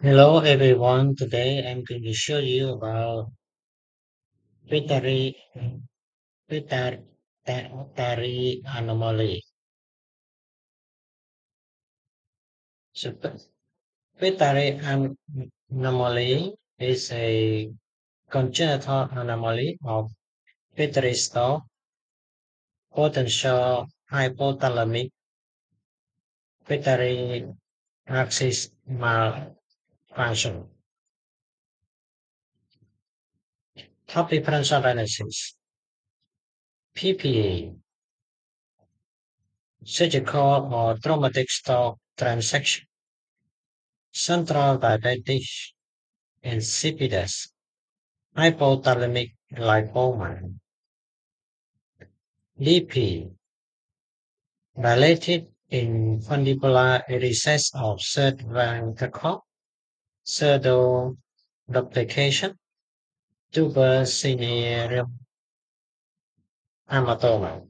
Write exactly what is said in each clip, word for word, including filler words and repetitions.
Hello everyone. Today I'm going to show you about Pituitary Pituitary Anomaly. So pi- Pituitary an- Anomaly is a congenital anomaly of pituitary stalk potential hypothalamic pituitary axis malfunction. Top differential diagnosis. P P A, surgical or traumatic stalk transection, central diabetes insipidus, hypothalamic lipoma, D P, dilated infundibular recess of third ventricle, pseudoduplication, tuber cinereum hematoma.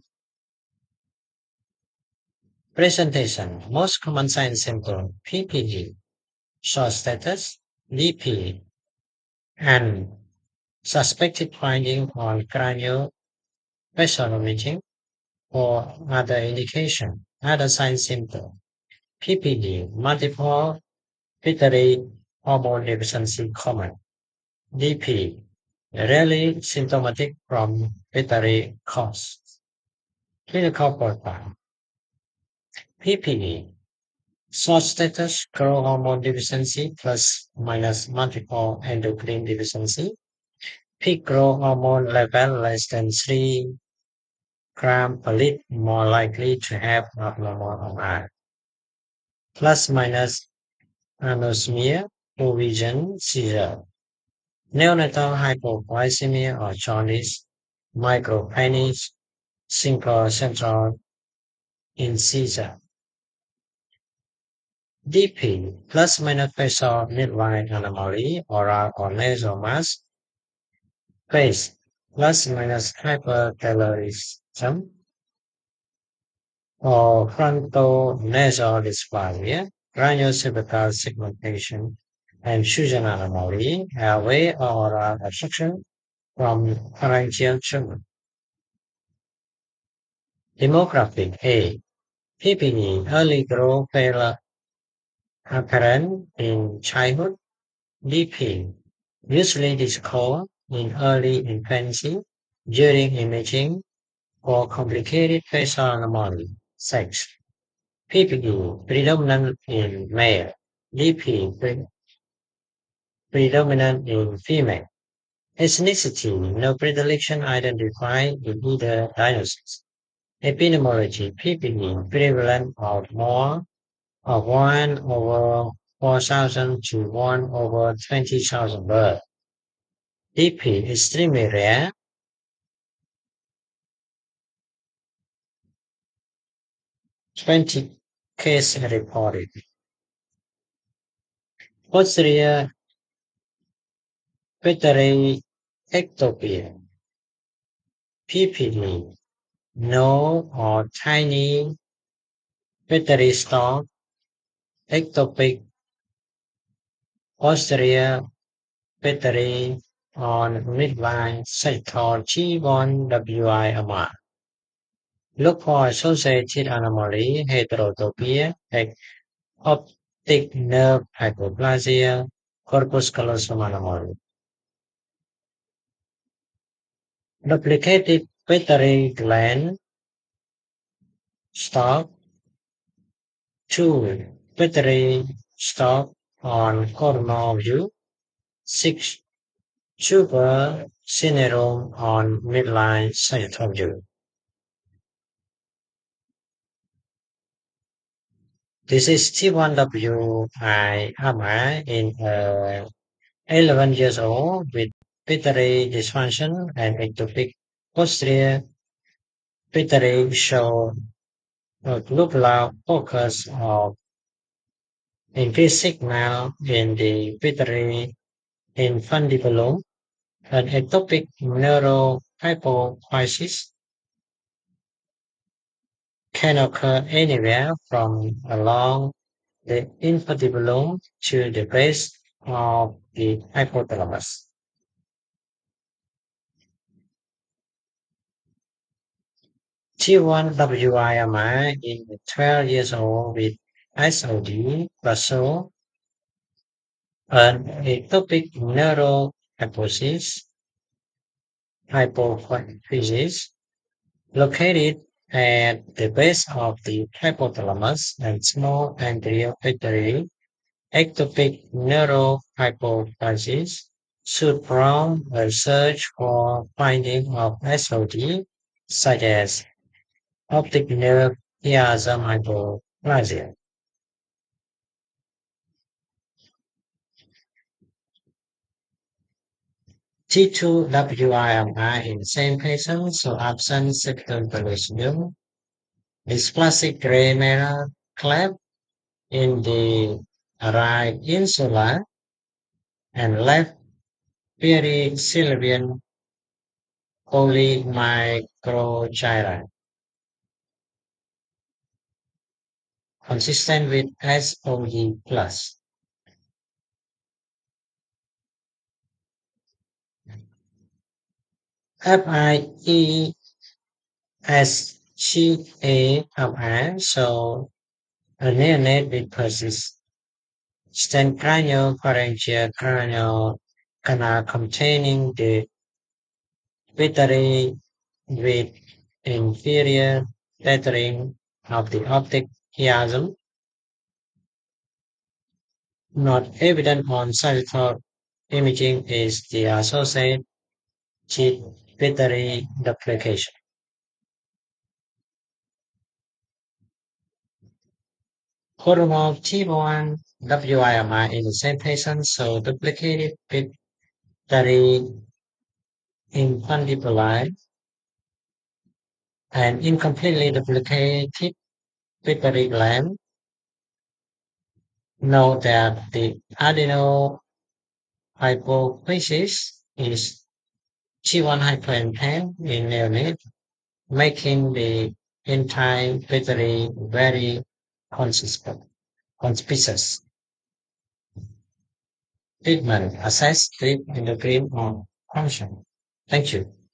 Presentation. Most common sign symptom P P G, short status, D P, and suspected finding on cranial facial imaging or other indication. Other sign symptom P P D, multiple pituitary hormone deficiency common. D P, rarely symptomatic from pituitary cause. Clinical profile. P P D, short status growth hormone deficiency plus minus multiple endocrine deficiency. Peak growth hormone level less than three gram per liter, more likely to have abnormal M R. Plus minus anosmia, vision, seizure. Neonatal hypoglycemia or jaundice, micropenis, simple central incisor. D P, plus minus facial midline anomaly, oral or nasal mass, face, plus minus hypertelorism, or frontonasal dysphagia, craniocervical segmentation, and fusion anomaly, airway or oral obstruction from pharyngeal tumor. Demographic A. P P E, early growth failure apparent in childhood. D P, usually discovered in early infancy during imaging or complicated facial anomaly. Sex. P P E, predominant in male. D P, pre- predominant in female. Ethnicity, no predilection identified in either diagnosis. Epidemiology, P P E, prevalent of more of one over four thousand to one over twenty thousand births. D P extremely rare, twenty cases reported. Posterior pituitary ectopia, P P D, no or tiny pituitary stalk, ectopic posterior pituitary on midline sector G one W I M R. Look for associated anomaly, heterotopia, optic nerve hypoplasia, corpus callosum anomaly. Duplicated pituitary gland stalk, two pituitary stalk on coronal view, six tuber cinerum on midline sagittal view. This is T one W I M I in uh, eleven years old with pituitary dysfunction and ectopic posterior pituitary show a globular focus of increased signal in the pituitary infundibulum. An ectopic neurohypophysis can occur anywhere from along the infundibulum to the base of the hypothalamus. T one W I M I in twelve years old with S O D, Brazil, an ectopic neurohypothesis, hypophysis, located at the base of the hypothalamus and small anterior pituitary. Ectopic neurohypophysis should prompt a search for finding of S O D, such as optic nerve chiasm hypoplasia. T two W I M I in the same patient, so absent septal villosium, dysplastic gray matter cleft in the right insula and left pericylvian polymicrogyra, consistent with S O D plus. F I E S C A M I, so a neonate with persistent craniopharyngeal cranial canal containing the pituitary with inferior tethering of the optic chiasm, not evident on sagittal imaging, is the associated pituitary duplication. Hormonal T one W I M I in the same patient, so duplicated pituitary infundibuli and incompletely duplicated pituitary gland. Note that the adenohypophysis is T one hyperintense in neonate, making the entire pituitary very consistent, conspicuous. Treatment assess sleep endocrine or function. Thank you.